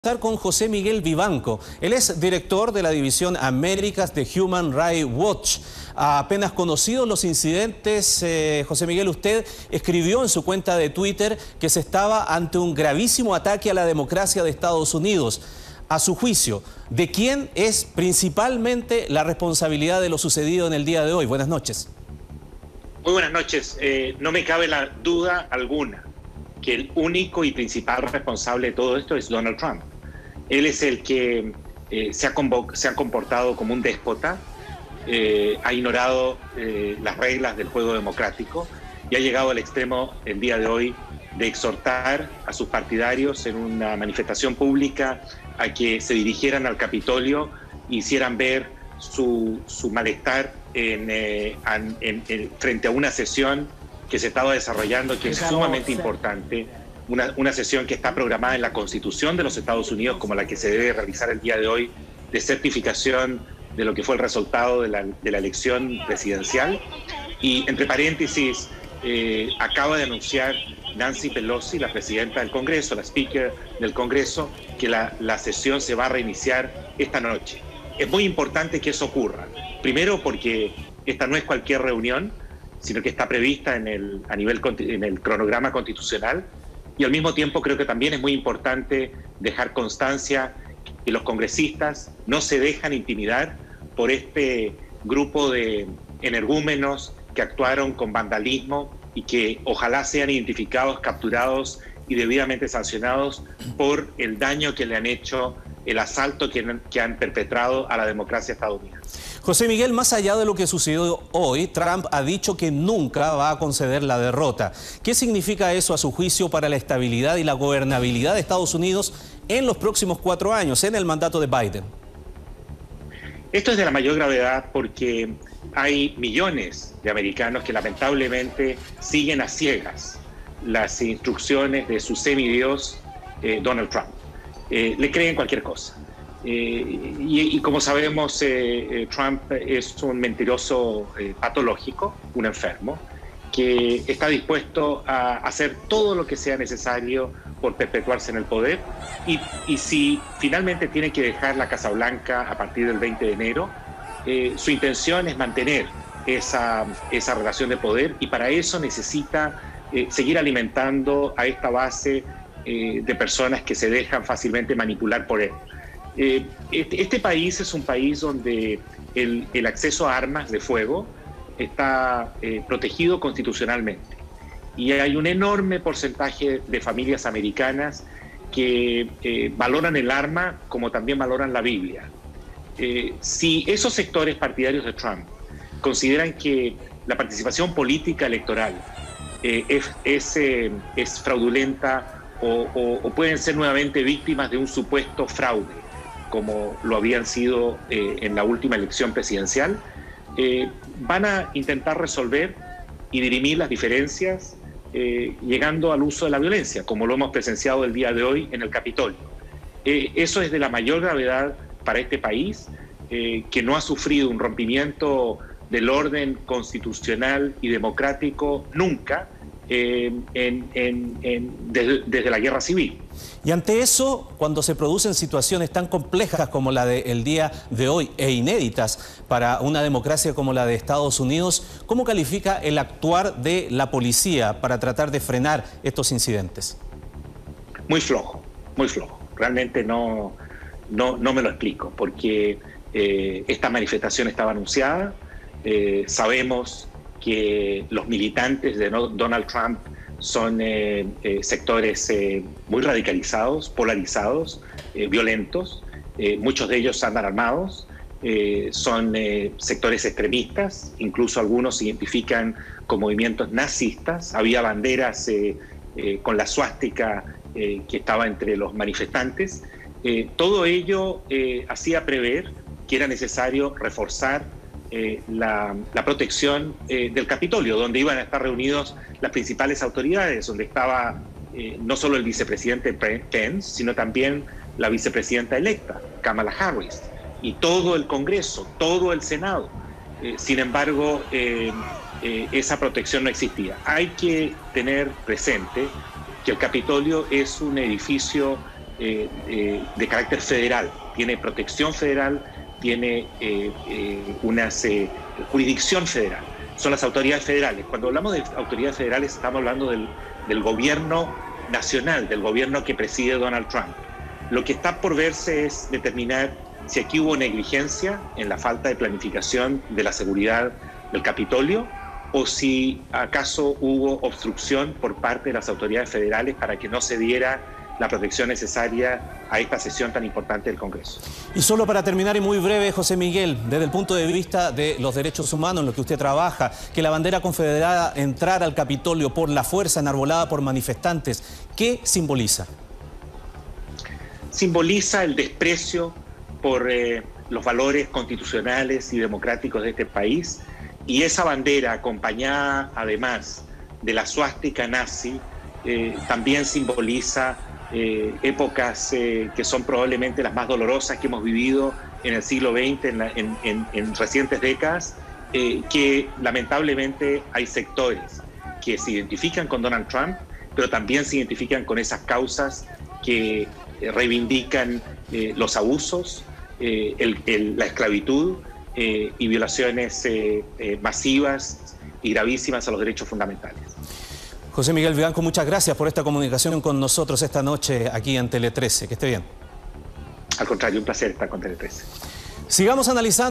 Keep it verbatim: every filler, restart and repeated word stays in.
Con José Miguel Vivanco. Él es director de la división Américas de Human Rights Watch. Apenas conocidos los incidentes, eh, José Miguel, usted escribió en su cuenta de Twitter que se estaba ante un gravísimo ataque a la democracia de Estados Unidos. A su juicio, ¿de quién es principalmente la responsabilidad de lo sucedido en el día de hoy? Buenas noches. Muy buenas noches. Eh, no me cabe la duda alguna que el único y principal responsable de todo esto es Donald Trump. Él es el que eh, se, ha se ha comportado como un déspota, eh, ha ignorado eh, las reglas del juego democrático y ha llegado al extremo el día de hoy de exhortar a sus partidarios en una manifestación pública a que se dirigieran al Capitolio e hicieran ver su, su malestar en, eh, en, en, en, frente a una sesión que se estaba desarrollando, que es sumamente importante, una, una sesión que está programada en la Constitución de los Estados Unidos como la que se debe realizar el día de hoy, de certificación de lo que fue el resultado de la, de la elección presidencial. Y entre paréntesis, eh, acaba de anunciar Nancy Pelosi, la presidenta del Congreso, la speaker del Congreso, que la, la sesión se va a reiniciar esta noche. Es muy importante que eso ocurra. Primero porque esta no es cualquier reunión, sino que está prevista en el, a nivel, en el cronograma constitucional, y al mismo tiempo creo que también es muy importante dejar constancia que los congresistas no se dejan intimidar por este grupo de energúmenos que actuaron con vandalismo y que ojalá sean identificados, capturados y debidamente sancionados por el daño que le han hecho, el asalto que, que han perpetrado a la democracia estadounidense. José Miguel, más allá de lo que sucedió hoy, Trump ha dicho que nunca va a conceder la derrota. ¿Qué significa eso a su juicio para la estabilidad y la gobernabilidad de Estados Unidos en los próximos cuatro años, en el mandato de Biden? Esto es de la mayor gravedad porque hay millones de americanos que lamentablemente siguen a ciegas las instrucciones de su semidios eh, Donald Trump. Eh, le creen cualquier cosa. Eh, y, y como sabemos, eh, eh, Trump es un mentiroso eh, patológico, un enfermo, que está dispuesto a hacer todo lo que sea necesario por perpetuarse en el poder. Y, y si finalmente tiene que dejar la Casa Blanca a partir del veinte de enero, eh, su intención es mantener esa, esa relación de poder, y para eso necesita eh, seguir alimentando a esta base eh, de personas que se dejan fácilmente manipular por él. Eh, este, este país es un país donde el, el acceso a armas de fuego está eh, protegido constitucionalmente, y hay un enorme porcentaje de familias americanas que eh, valoran el arma como también valoran la Biblia. Eh, si esos sectores partidarios de Trump consideran que la participación política electoral eh, es, es, eh, es fraudulenta o, o, o pueden ser nuevamente víctimas de un supuesto fraude, como lo habían sido eh, en la última elección presidencial, eh, van a intentar resolver y dirimir las diferencias eh, llegando al uso de la violencia, como lo hemos presenciado el día de hoy en el Capitolio. Eh, eso es de la mayor gravedad para este país, eh, que no ha sufrido un rompimiento del orden constitucional y democrático nunca, eh, en, en, en, desde, desde la guerra civil. Y ante eso, cuando se producen situaciones tan complejas como la del día de hoy e inéditas para una democracia como la de Estados Unidos, ¿cómo califica el actuar de la policía para tratar de frenar estos incidentes? Muy flojo, muy flojo. Realmente no, no, no me lo explico, porque eh, esta manifestación estaba anunciada. Eh, sabemos que los militantes de Donald Trump son eh, eh, sectores eh, muy radicalizados, polarizados, eh, violentos. Eh, muchos de ellos andan armados, eh, son eh, sectores extremistas, incluso algunos se identifican con movimientos nazistas. Había banderas eh, eh, con la suástica eh, que estaba entre los manifestantes. Eh, todo ello eh, hacía prever que era necesario reforzar Eh, la, la protección eh, del Capitolio, donde iban a estar reunidos las principales autoridades, donde estaba eh, no solo el vicepresidente Pence, sino también la vicepresidenta electa, Kamala Harris, y todo el Congreso, todo el Senado. Eh, sin embargo, eh, eh, esa protección no existía. Hay que tener presente que el Capitolio es un edificio eh, eh, de carácter federal, tiene protección federal, tiene eh, eh, una eh, jurisdicción federal, son las autoridades federales. Cuando hablamos de autoridades federales estamos hablando del, del gobierno nacional, del gobierno que preside Donald Trump. Lo que está por verse es determinar si aquí hubo negligencia en la falta de planificación de la seguridad del Capitolio o si acaso hubo obstrucción por parte de las autoridades federales para que no se diera la protección necesaria a esta sesión tan importante del Congreso. Y solo para terminar y muy breve, José Miguel, desde el punto de vista de los derechos humanos en los que usted trabaja, que la bandera confederada entrara al Capitolio por la fuerza enarbolada por manifestantes, ¿qué simboliza? Simboliza el desprecio por eh, los valores constitucionales y democráticos de este país, y esa bandera acompañada además de la suástica nazi eh, también simboliza eh, épocas eh, que son probablemente las más dolorosas que hemos vivido en el siglo veinte, en, la, en, en, en recientes décadas, eh, que lamentablemente hay sectores que se identifican con Donald Trump, pero también se identifican con esas causas que eh, reivindican eh, los abusos, eh, el, el, la esclavitud eh, y violaciones eh, eh, masivas y gravísimas a los derechos fundamentales. José Miguel Vivanco, muchas gracias por esta comunicación con nosotros esta noche aquí en Tele trece. Que esté bien. Al contrario, un placer estar con Tele trece. Sigamos analizando.